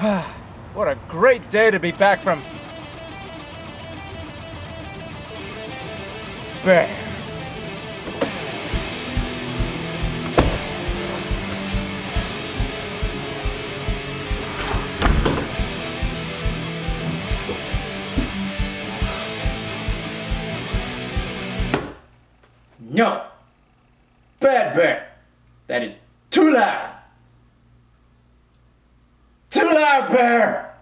What a great day to be back from Bear. No! Bad Bear! That is too loud! Too loud, Bear!